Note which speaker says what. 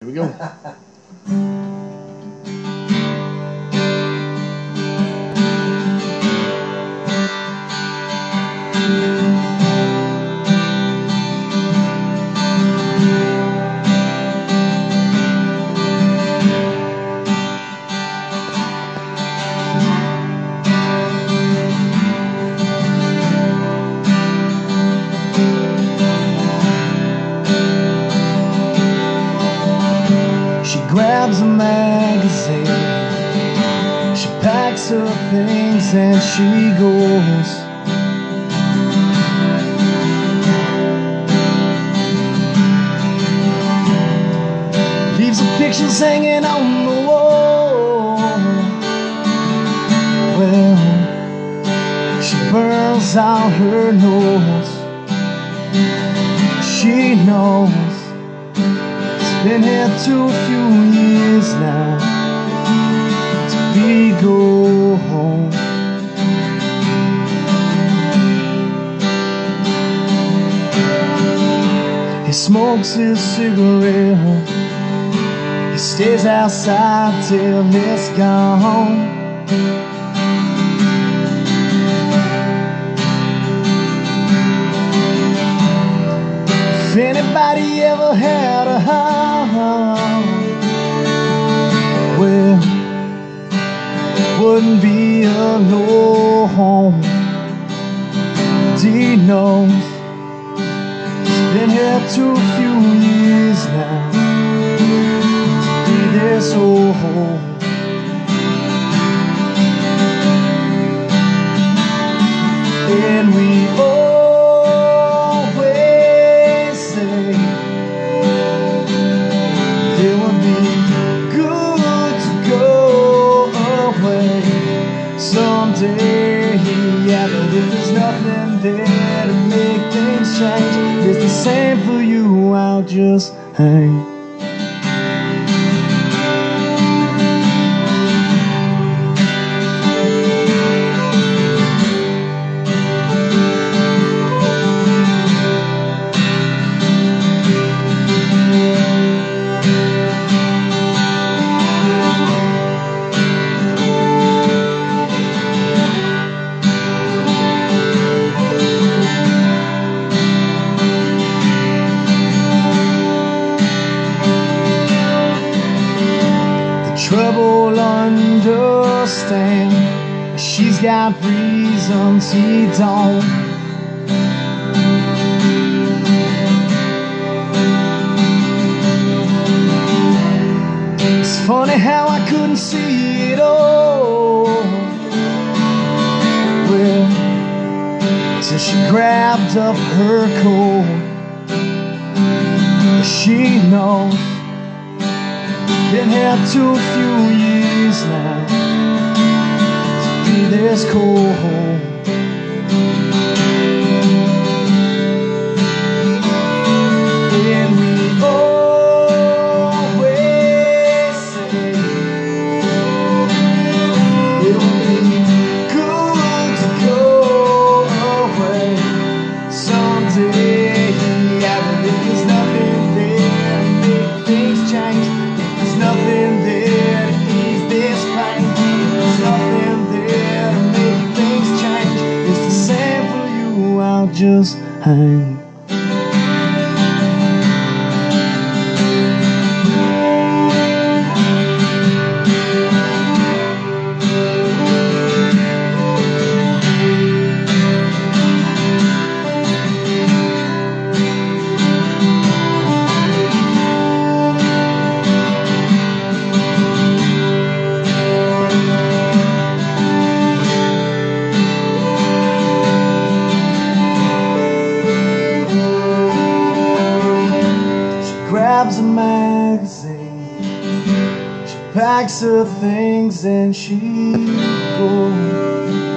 Speaker 1: Here we go. She grabs a magazine, she packs her things and she goes. Leaves her pictures hanging on the wall. Well, she burns out her nose. She knows been here too few years now to be go home. He smokes his cigarette, he stays outside till it's gone. If anybody ever had a heart, well, it wouldn't be alone. He knows he's been here too few years now to be this old. And we always say it would be good to go away someday. Yeah, but if there's nothing there to make things change, it's the same for you, I'll just hang. Trouble understand, she's got reasons he don't. It's funny how I couldn't see it all, well, till she grabbed up her coat. She knows been here too few years now to be this cold. And we always say it would be good to go away someday. Yeah, but if there's nothing there to make things change, nothing there to ease this pain, there's nothing there to make things change. It's the same for you, I'll just hang. Grabs a magazine, she packs her things and she goes.